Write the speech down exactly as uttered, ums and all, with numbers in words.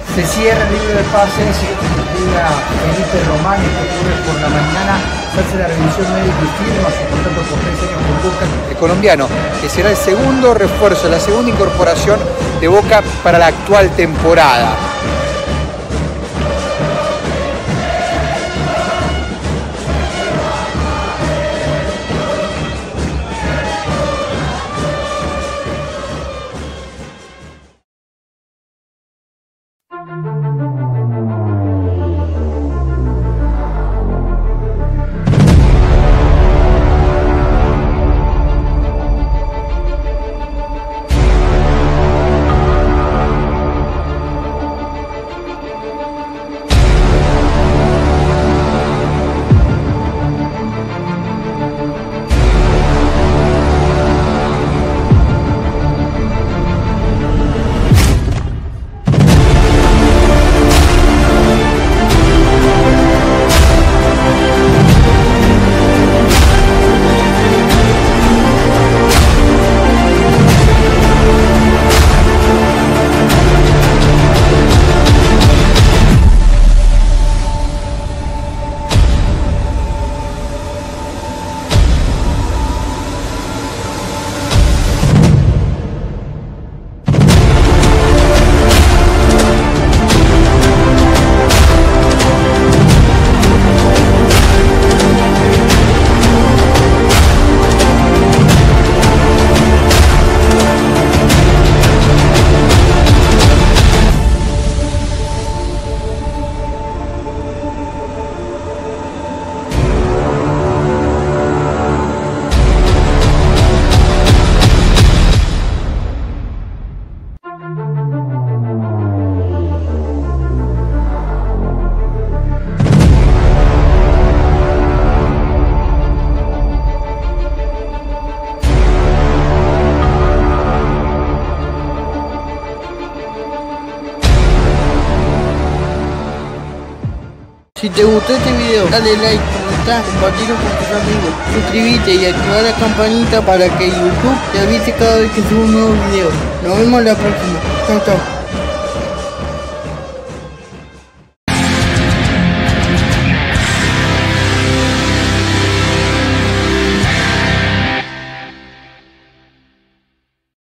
Se cierra el libro de pases, llega Felipe Román, este jueves por la mañana, se hace la revisión médica y firma su contrato por tres años con Boca. El colombiano, que será el segundo refuerzo, la segunda incorporación de Boca para la actual temporada. Si te gustó este video, dale like, comenta, compartirlo con tus amigos, suscríbete y activa la campanita para que YouTube te avise cada vez que subo un nuevo video. Nos vemos la próxima. Chau, chau.